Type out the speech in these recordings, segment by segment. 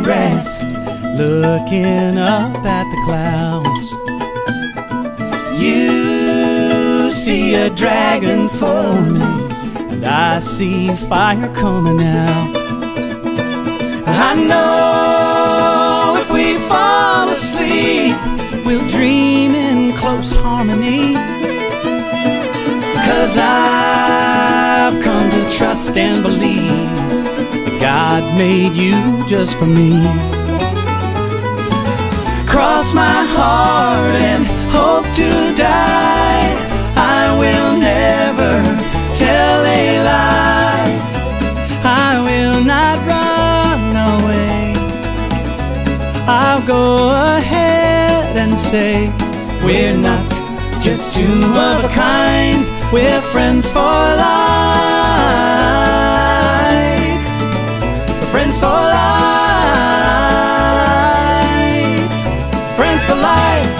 grass, looking up at the clouds. You see a dragon forming, and I see fire coming out. I know if we fall asleep, we'll dream in close harmony. 'Cause I've come to trust and believe that God made you just for me. Cross my heart and hope to die. I will never tell a lie. I will not run away. I'll go ahead and say, we're not just two of a kind, we're friends for life. Friends for life. Friends for life.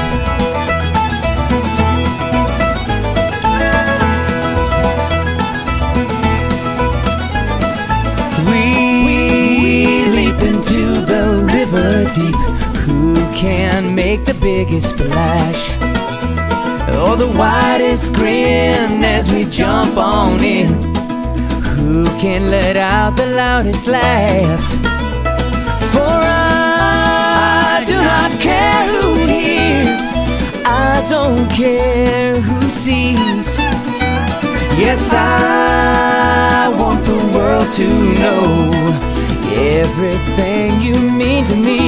We leap into the river deep. Who can make the biggest splash? Or the widest grin as we jump on in? Who can let out the loudest laugh? For I do not care who hears, I don't care who sees. Yes, I want the world to know everything you mean to me.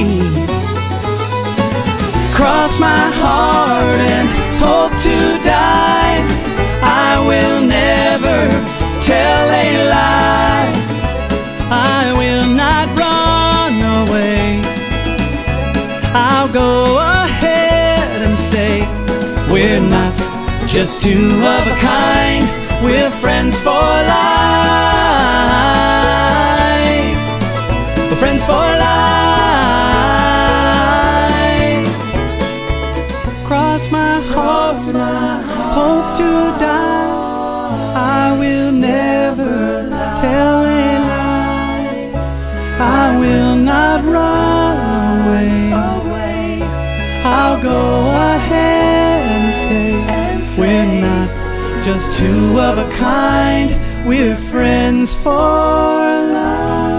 Cross my heart and hope to die. I will never tell a lie. I will not run away. I'll go ahead and say, we're not just two of a kind, we're friends for life. We're friends for life. Cross my heart, hope to die. I will never tell a lie. I will not run away. I'll go ahead and say, we're not just two of a kind, we're friends for life.